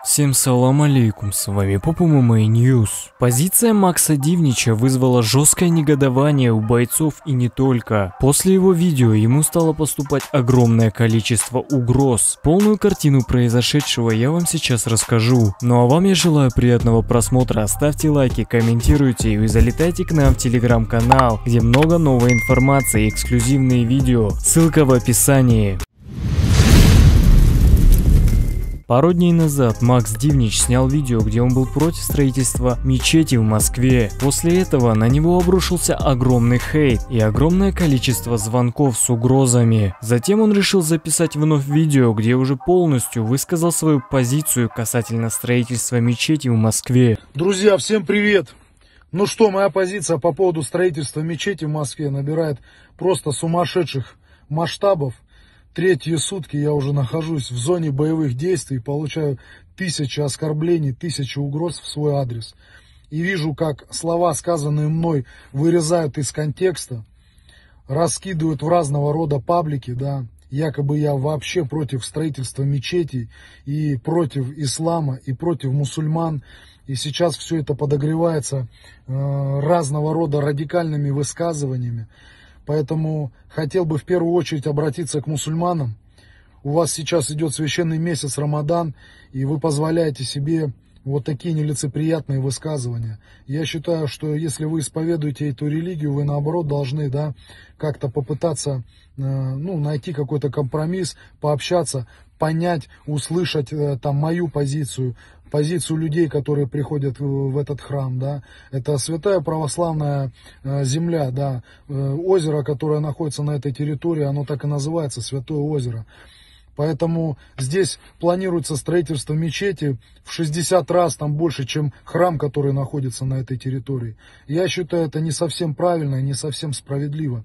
Всем салам алейкум, с вами Поп ММА Ньюс. Позиция Макса Дивнича вызвала жесткое негодование у бойцов и не только. После его видео ему стало поступать огромное количество угроз. Полную картину произошедшего я вам сейчас расскажу. Ну а вам я желаю приятного просмотра, ставьте лайки, комментируйте и залетайте к нам в телеграм-канал, где много новой информации и эксклюзивные видео. Ссылка в описании. Пару дней назад Макс Дивнич снял видео, где он был против строительства мечети в Москве. После этого на него обрушился огромный хейт и огромное количество звонков с угрозами. Затем он решил записать вновь видео, где уже полностью высказал свою позицию касательно строительства мечети в Москве. Друзья, всем привет! Ну что, моя позиция по поводу строительства мечети в Москве набирает просто сумасшедших масштабов. Третьи сутки я уже нахожусь в зоне боевых действий, получаю тысячи оскорблений, тысячи угроз в свой адрес. И вижу, как слова, сказанные мной, вырезают из контекста, раскидывают в разного рода паблики, да. Якобы я вообще против строительства мечетей и против ислама, и против мусульман. И сейчас все это подогревается разного рода радикальными высказываниями. Поэтому хотел бы в первую очередь обратиться к мусульманам. У вас сейчас идет священный месяц Рамадан, и вы позволяете себе вот такие нелицеприятные высказывания. Я считаю, что если вы исповедуете эту религию, вы наоборот должны, да, как-то попытаться найти какой-то компромисс, пообщаться, понять, услышать там мою позицию людей, которые приходят в этот храм, да. Это святая православная земля, да. Озеро, которое находится на этой территории, оно так и называется, Святое озеро. Поэтому здесь планируется строительство мечети в 60 раз там больше, чем храм, который находится на этой территории. Я считаю, это не совсем правильно и не совсем справедливо.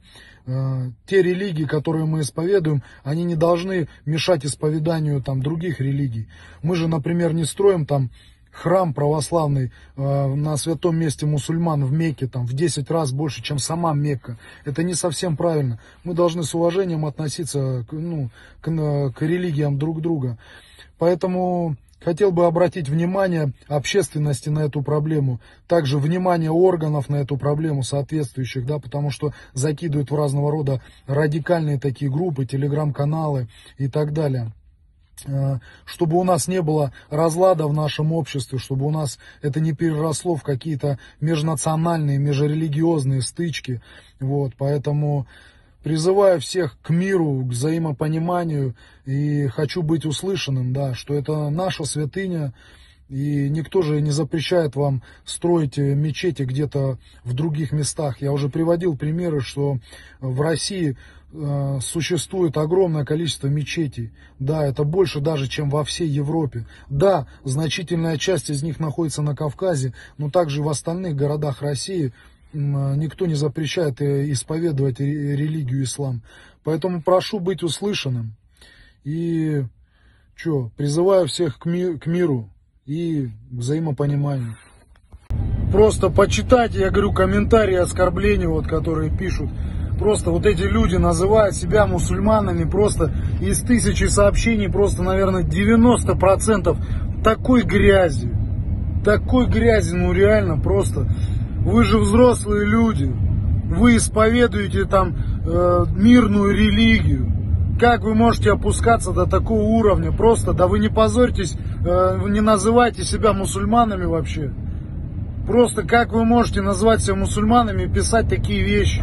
Те религии, которые мы исповедуем, они не должны мешать исповеданию там других религий. Мы же, например, не строим там храм православный на святом месте мусульман в Мекке там в 10 раз больше, чем сама Мекка. Это не совсем правильно. Мы должны с уважением относиться к религиям друг друга. Поэтому хотел бы обратить внимание общественности на эту проблему, также внимание органов на эту проблему соответствующих, да, потому что закидывают в разного рода радикальные такие группы, телеграм-каналы и так далее. Чтобы у нас не было разлада в нашем обществе, чтобы у нас это не переросло в какие-то межнациональные, межрелигиозные стычки. Вот, поэтому призываю всех к миру, к взаимопониманию и хочу быть услышанным, да, что это наша святыня. И никто же не запрещает вам строить мечети где-то в других местах. Я уже приводил примеры, что в России существует огромное количество мечетей. Да, это больше даже, чем во всей Европе. Да, значительная часть из них находится на Кавказе, но также в остальных городах России никто не запрещает исповедовать религию ислам. Поэтому прошу быть услышанным. И призываю всех к миру и взаимопониманию. Просто почитайте, я говорю, комментарии, оскорбления, вот, которые пишут. Просто вот эти люди называют себя мусульманами, просто из 1000 сообщений, просто, наверное, 90% такой грязи. Такой грязи, ну реально просто. Вы же взрослые люди, вы исповедуете там мирную религию. Как вы можете опускаться до такого уровня? Просто, да вы не позорьтесь, не называйте себя мусульманами вообще. Просто как вы можете назвать себя мусульманами и писать такие вещи?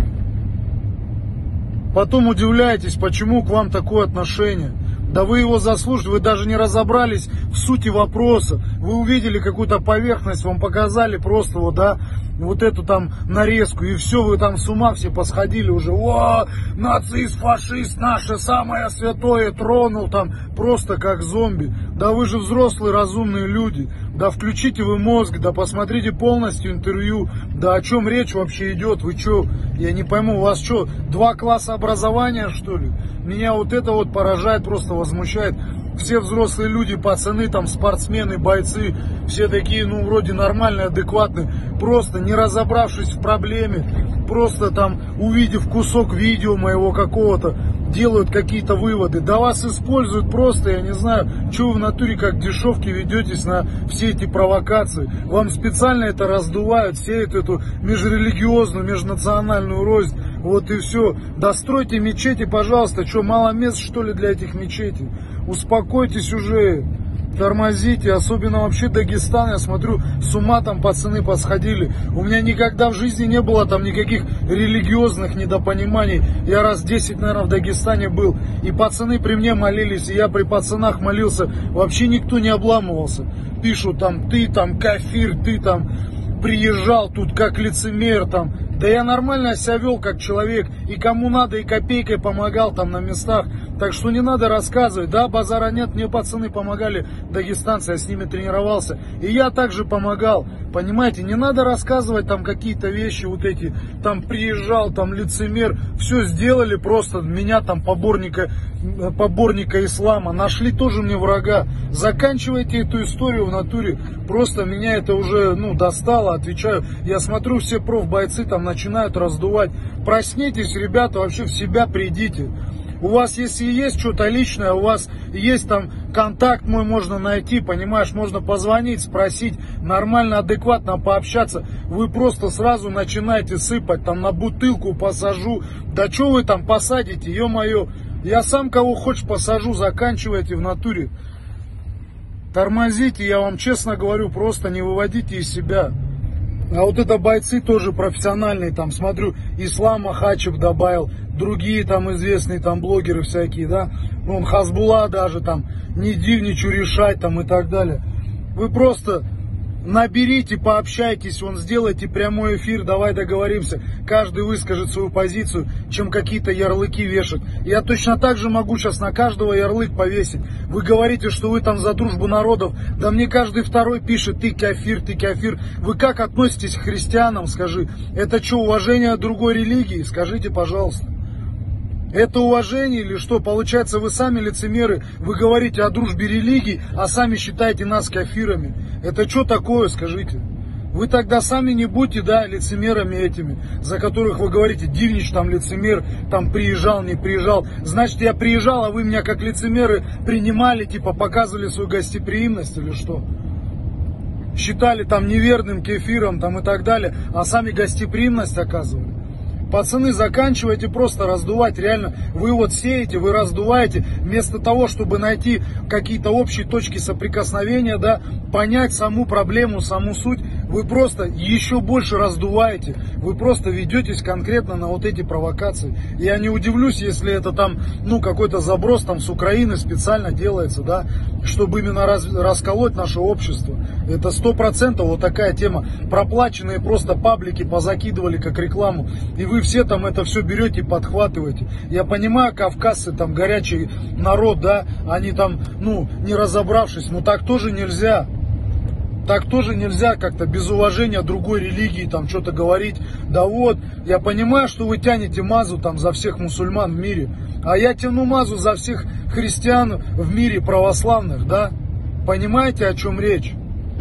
Потом удивляетесь, почему к вам такое отношение. Да вы его заслуживаете, вы даже не разобрались в сути вопроса. Вы увидели какую-то поверхность, вам показали просто вот, да, вот эту там нарезку, и все, вы там с ума все посходили уже. О, нацист, фашист, наше самое святое тронул там, просто как зомби. Да вы же взрослые, разумные люди. Да включите вы мозг, да посмотрите полностью интервью. Да о чем речь вообще идет? Вы что, я не пойму, у вас что, 2 класса образования, что ли? Меня вот это вот поражает, просто возмущает. Все взрослые люди, пацаны, там, спортсмены, бойцы, все такие, ну, вроде нормальные, адекватные, просто не разобравшись в проблеме, просто там, увидев кусок видео моего какого-то, делают какие-то выводы. Да вас используют просто, я не знаю, что вы в натуре как дешевки ведетесь на все эти провокации. Вам специально это раздувают, сеют эту межрелигиозную, межнациональную рознь. Вот и все. Достройте мечети, пожалуйста. Что, мало мест, что ли, для этих мечетей? Успокойтесь уже. Тормозите, особенно вообще Дагестан, я смотрю, с ума там пацаны посходили. У меня никогда в жизни не было там никаких религиозных недопониманий. Я раз 10, наверное, в Дагестане был, и пацаны при мне молились, и я при пацанах молился. Вообще никто не обламывался. Пишут там, ты там кафир, ты там приезжал тут как лицемер там. Да я нормально себя вел как человек, и кому надо, и копейкой помогал там на местах. Так что не надо рассказывать, да, базара нет, мне пацаны помогали, дагестанцы, я с ними тренировался. И я также помогал, понимаете, не надо рассказывать там какие-то вещи вот эти, там приезжал, там лицемер. Все сделали просто, меня там поборника ислама, нашли тоже мне врага. Заканчивайте эту историю в натуре, просто меня это уже, достало, отвечаю. Я смотрю, все профбойцы там начинают раздувать. Проснитесь, ребята, вообще в себя придите. У вас, если есть что-то личное, у вас есть там контакт мой, можно найти, понимаешь, можно позвонить, спросить, нормально, адекватно пообщаться. Вы просто сразу начинаете сыпать, там на бутылку посажу. Да что вы там посадите, ё-моё. Я сам кого хочешь посажу, заканчивайте в натуре. Тормозите, я вам честно говорю, просто не выводите из себя. А вот это бойцы тоже профессиональные, там, смотрю, Ислам Махачев добавил, другие там известные там блогеры всякие, да, вон Хазбулла даже там, не дивничу решать там и так далее. Вы просто наберите, пообщайтесь, вон, сделайте прямой эфир, давай договоримся, каждый выскажет свою позицию, чем какие-то ярлыки вешать. Я точно так же могу сейчас на каждого ярлык повесить. Вы говорите, что вы там за дружбу народов, да мне каждый второй пишет, ты кафир, ты кафир. Вы как относитесь к христианам, скажи? Это что, уважение другой религии? Скажите, пожалуйста. Это уважение или что? Получается, вы сами лицемеры, вы говорите о дружбе религий, а сами считаете нас кафирами. Это что такое, скажите? Вы тогда сами не будьте, да, лицемерами этими, за которых вы говорите, Дивнич там лицемер, там приезжал, не приезжал. Значит, я приезжал, а вы меня как лицемеры принимали, типа показывали свою гостеприимность или что? Считали там неверным кефиром там и так далее, а сами гостеприимность оказывали. Пацаны, заканчивайте просто раздувать, реально, вы вот сеете, вы раздуваете, вместо того, чтобы найти какие-то общие точки соприкосновения, да, понять саму проблему, саму суть, вы просто еще больше раздуваете, вы просто ведетесь конкретно на вот эти провокации. Я не удивлюсь, если это там, какой-то заброс там с Украины специально делается, да, чтобы именно расколоть наше общество. Это 100% вот такая тема. Проплаченные просто паблики позакидывали как рекламу, и вы все там это все берете и подхватываете. Я понимаю, кавказцы там горячий народ, да, они там, не разобравшись, но так тоже нельзя. Так тоже нельзя как-то без уважения другой религии там что-то говорить. Да вот, я понимаю, что вы тянете мазу там за всех мусульман в мире, а я тяну мазу за всех христиан в мире православных, да? Понимаете, о чем речь?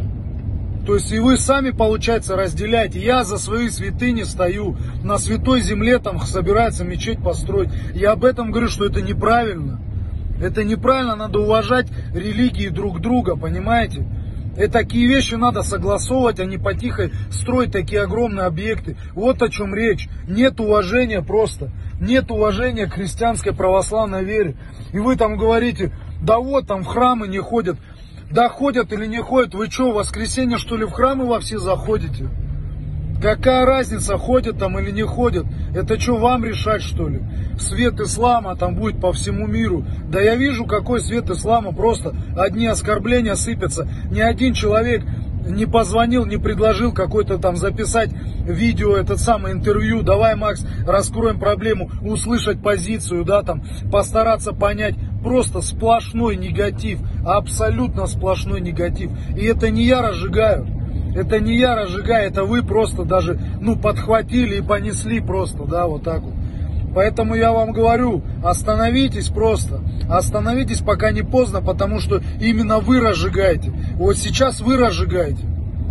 То есть и вы сами, получается, разделяете. Я за свои святыни стою, на святой земле там собирается мечеть построить. Я об этом говорю, что это неправильно. Это неправильно, надо уважать религии друг друга, понимаете? И такие вещи надо согласовывать, а не потихо строить такие огромные объекты. Вот о чем речь. Нет уважения просто. Нет уважения к христианской православной вере. И вы там говорите, да вот там в храмы не ходят. Да ходят или не ходят, вы что, в воскресенье что ли в храмы во все заходите? Какая разница, ходят там или не ходят? Это что, вам решать, что ли? Свет ислама там будет по всему миру. Да я вижу, какой свет ислама, просто одни оскорбления сыпятся. Ни один человек не позвонил, не предложил какой-то там записать видео, этот самый интервью. Давай, Макс, раскроем проблему, услышать позицию, да, там, постараться понять. Просто сплошной негатив, абсолютно сплошной негатив. И это не я разжигаю. Это не я разжигаю, это вы просто даже, подхватили и понесли просто, да, вот так вот. Поэтому я вам говорю, остановитесь просто. Остановитесь, пока не поздно, потому что именно вы разжигаете. Вот сейчас вы разжигаете.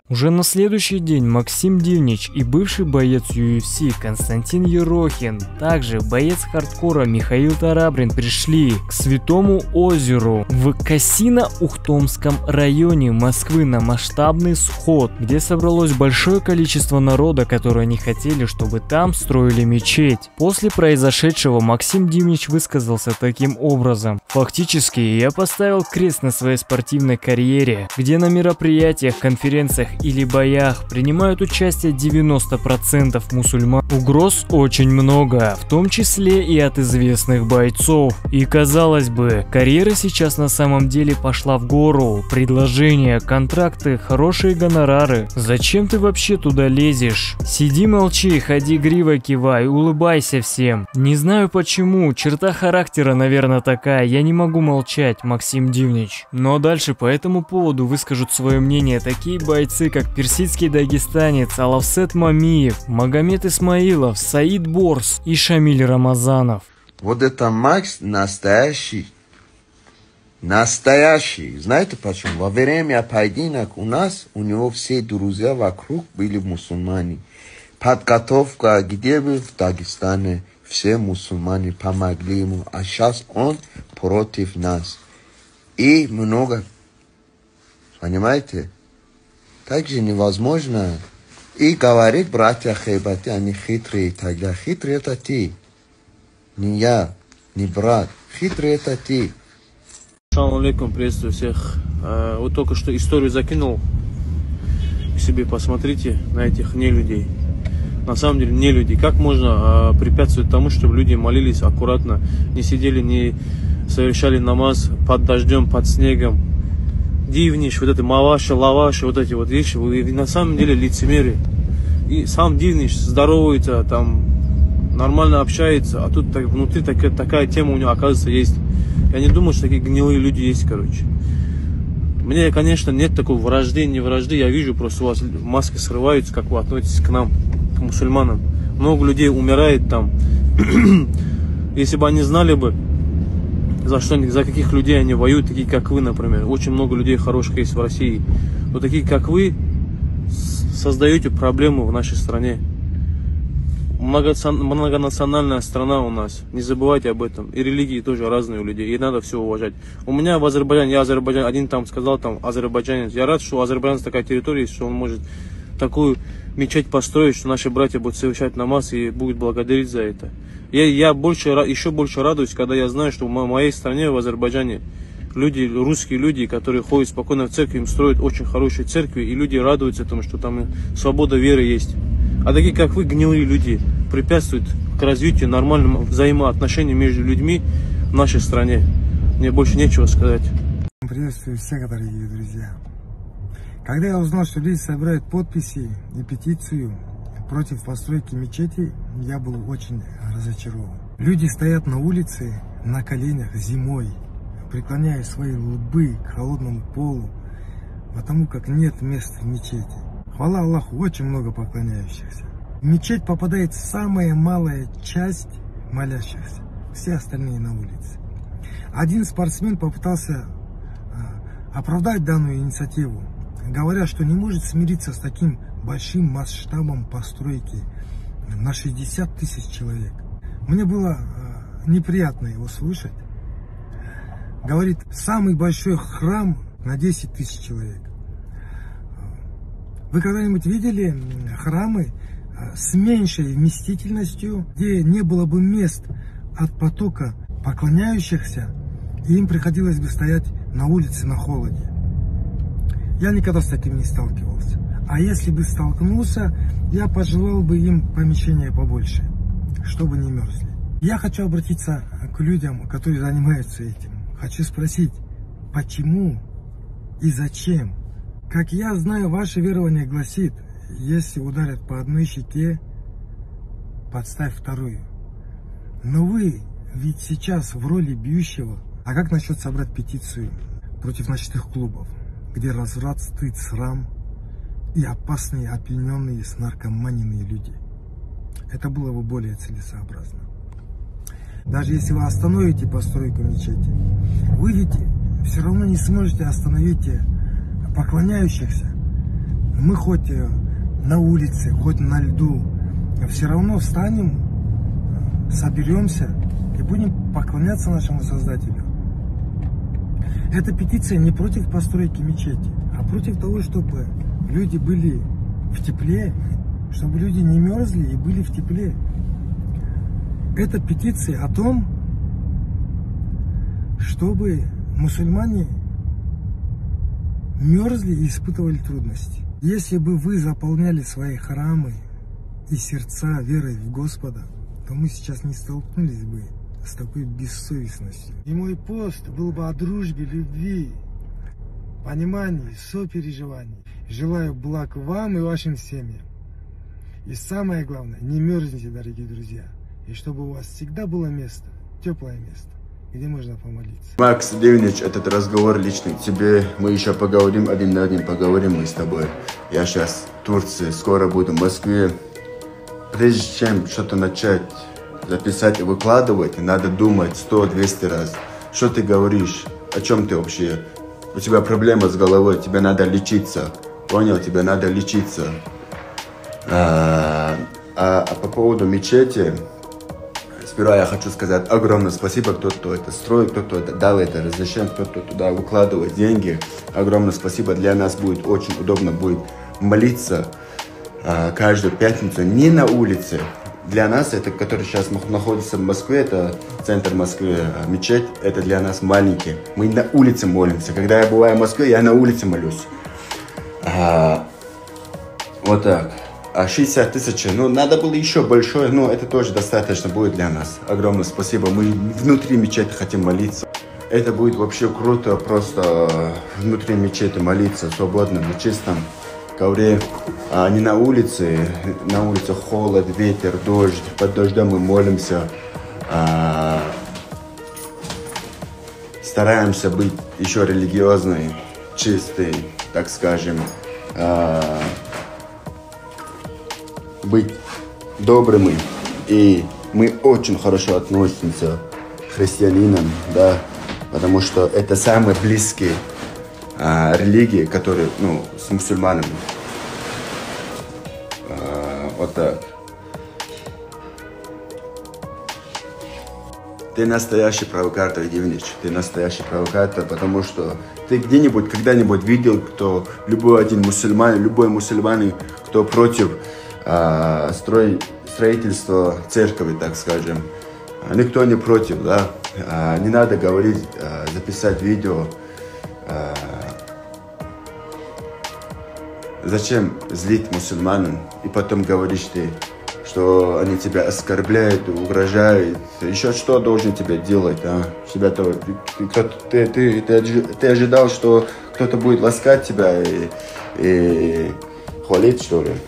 Уже на следующий день Максим Дивнич и бывший боец UFC Константин Ерохин, также боец хардкора Михаил Тарабрин пришли к Святому озеру в Косино-Ухтомском районе Москвы на масштабный сход, где собралось большое количество народа, которые не хотели, чтобы там строили мечеть. После произошедшего Максим Дивнич высказался таким образом: «Фактически я поставил крест на своей спортивной карьере, где на мероприятиях, конференциях или боях принимают участие 90% мусульман. Угроз очень много, в том числе и от известных бойцов. И казалось бы, карьера сейчас на самом деле пошла в гору. Предложения, контракты, хорошие гонорары. Зачем ты вообще туда лезешь? Сиди, молчи, ходи гривой кивай, улыбайся всем. Не знаю почему, черта характера, наверное, такая, я не могу молчать, Максим Дивнич». Но дальше по этому поводу выскажут свое мнение такие бойцы, как персидский дагестанец Алавсет Мамиев, Магомед Исмаилов, Саид Борс и Шамиль Рамазанов. Вот это Макс настоящий. Настоящий. Знаете почему? Во время поединка у него все друзья вокруг были мусульмане. Подготовка где бы в Дагестане, все мусульмане помогли ему, а сейчас он против нас. И много. Понимаете? Также невозможно. И говорит, братья Хайбати, они хитрые и так далее. Хитрый это ты. Не я, не брат. Хитрый это ты. Ассаламу алейкум, приветствую всех. Вот только что историю закинул. Себе посмотрите на этих нелюдей. На самом деле нелюди. Как можно препятствовать тому, чтобы люди молились аккуратно, не сидели, не совершали намаз под дождем, под снегом. Дивнич, вот это Маваша, Лаваша, вот эти вот вещи, вы на самом деле лицемеры. И сам Дивнич здоровается, там нормально общается, а тут внутри такая тема у него, оказывается, есть. Я не думаю, что такие гнилые люди есть, короче. Мне, конечно, нет такой вражды, не вражды, я вижу, просто у вас маски срываются, как вы относитесь к нам, к мусульманам. Много людей умирает там. Если бы они знали бы, за каких людей они воюют, такие как вы, например. Очень много людей хороших есть в России. Но такие как вы создаете проблему в нашей стране. Многонациональная страна у нас. Не забывайте об этом. И религии тоже разные у людей. И надо все уважать. У меня в Азербайджане, я Азербайджан, один там сказал, там азербайджанец. Я рад, что у Азербайджана такая территория есть, что он может такую мечеть построить, что наши братья будут совершать намаз и будут благодарить за это. Я еще больше радуюсь, когда я знаю, что в моей стране, в Азербайджане, люди, русские люди, которые ходят спокойно в церковь, им строят очень хорошие церкви, и люди радуются этому, что там свобода веры есть. А такие, как вы, гнилые люди, препятствуют к развитию нормальным взаимоотношениям между людьми в нашей стране. Мне больше нечего сказать. Приветствую всех, дорогие друзья. Когда я узнал, что люди собирают подписи и петицию против постройки мечети, я был очень разочарован. Люди стоят на улице на коленях зимой, преклоняя свои лбы к холодному полу, потому как нет мест в мечети. Хвала Аллаху, очень много поклоняющихся. В мечеть попадает самая малая часть молящихся, все остальные на улице. Один спортсмен попытался оправдать данную инициативу, говоря, что не может смириться с таким большим масштабом постройки на 60 тысяч человек. Мне было неприятно его слышать. Говорит, самый большой храм на 10 тысяч человек. Вы когда-нибудь видели храмы с меньшей вместительностью, где не было бы мест от потока поклоняющихся, и им приходилось бы стоять на улице на холоде? Я никогда с таким не сталкивался. А если бы столкнулся, я пожелал бы им помещения побольше, чтобы не мерзли. Я хочу обратиться к людям, которые занимаются этим. Хочу спросить, почему и зачем? Как я знаю, ваше верование гласит, если ударят по одной щеке, подставь вторую. Но вы ведь сейчас в роли бьющего. А как насчет собрать петицию против ночных клубов, где разврат, стыд, срам и опасные, опьяненные, снаркоманенные люди? Это было бы более целесообразно. Даже если вы остановите постройку мечети, вы ведь все равно не сможете остановить поклоняющихся. Мы хоть на улице, хоть на льду, все равно встанем, соберемся и будем поклоняться нашему Создателю. Эта петиция не против постройки мечети, а против того, чтобы люди были в тепле, чтобы люди не мерзли и были в тепле. Это петиция о том, чтобы мусульмане мерзли и испытывали трудности. Если бы вы заполняли свои храмы и сердца верой в Господа, то мы сейчас не столкнулись бы с такой бессовестностью. И мой пост был бы о дружбе, любви, понимании, сопереживании. Желаю благ вам и вашим семьям. И самое главное, не мерзните, дорогие друзья. И чтобы у вас всегда было место, теплое место, где можно помолиться. Макс Дивнич, этот разговор личный к тебе. Мы еще поговорим один на один, поговорим мы с тобой. Я сейчас в Турции, скоро буду в Москве. Прежде чем что-то начать записать и выкладывать, надо думать 100-200 раз. Что ты говоришь? О чем ты вообще? У тебя проблема с головой, тебе надо лечиться. Понял? Тебе надо лечиться. А по поводу мечети, сперва я хочу сказать огромное спасибо, кто это строит, кто дал это разрешение, кто туда выкладывает деньги. Огромное спасибо. Для нас будет очень удобно будет молиться каждую пятницу не на улице. Для нас, это, который сейчас находится в Москве, это центр Москвы, мечеть, это для нас маленький. Мы на улице молимся. Когда я бываю в Москве, я на улице молюсь. Вот так. 60 тысяч, ну, надо было еще большое, но это тоже достаточно будет для нас. Огромное спасибо. Мы внутри мечети хотим молиться. Это будет вообще круто, просто внутри мечети молиться, свободно, на чистом ковре, а не на улице. На улице холод, ветер, дождь. Под дождем мы молимся. Стараемся быть еще религиозной, чистой, так скажем. Быть добрыми, и мы очень хорошо относимся к христианинам, да, потому что это самые близкие религии, которые, ну, с мусульманами. Вот так. Ты настоящий провокатор, Дивнич, ты настоящий провокатор, потому что ты где-нибудь, когда-нибудь видел, кто, любой мусульманин, кто против строительства церкви, так скажем. Никто не против, да. Не надо говорить, записать видео. Зачем злить мусульман и потом говоришь ты, что они тебя оскорбляют, угрожают. Еще что должен тебе делать, а? Ты ожидал, что кто-то будет ласкать тебя и хвалить, что ли?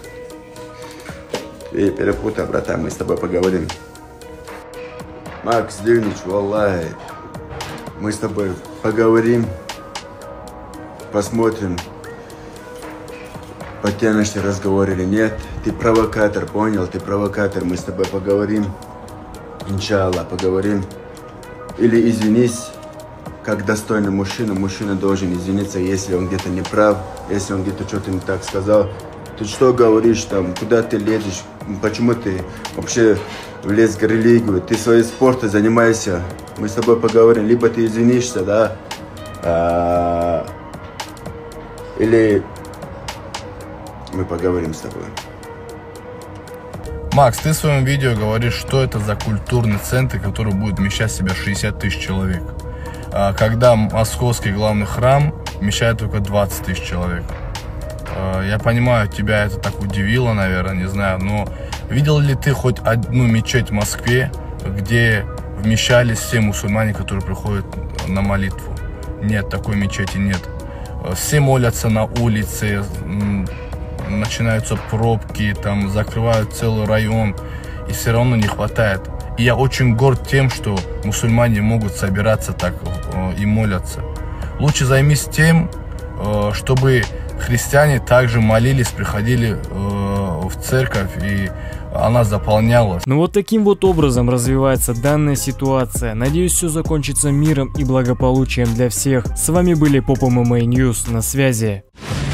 И перепутай, братан, мы с тобой поговорим. Макс Дивнич, валлахи, мы с тобой поговорим, посмотрим, потянешь ты разговор или нет. Ты провокатор, понял? Ты провокатор, мы с тобой поговорим. Иншаллах, поговорим. Или извинись, как достойный мужчина. Мужчина должен извиниться, если он где-то не прав, если он где-то что-то не так сказал. Ты что говоришь там, куда ты лезешь, почему ты вообще влез в религию, ты своим спортом занимаешься, мы с тобой поговорим, либо ты извинишься, да, или мы поговорим с тобой. Макс, ты в своем видео говоришь, что это за культурный центр, который будет вмещать в себя 60 тысяч человек, когда московский главный храм вмещает только 20 тысяч человек. Я понимаю, тебя это так удивило, наверное, не знаю, но видел ли ты хоть одну мечеть в Москве, где вмещались все мусульмане, которые приходят на молитву? Нет, такой мечети нет. Все молятся на улице, начинаются пробки, там закрывают целый район, и все равно не хватает. И я очень горд тем, что мусульмане могут собираться так и молятся. Лучше займись тем, чтобы христиане также молились, приходили в церковь, и она заполнялась. Ну вот таким вот образом развивается данная ситуация. Надеюсь, все закончится миром и благополучием для всех. С вами были Поп ММА Ньюс, на связи.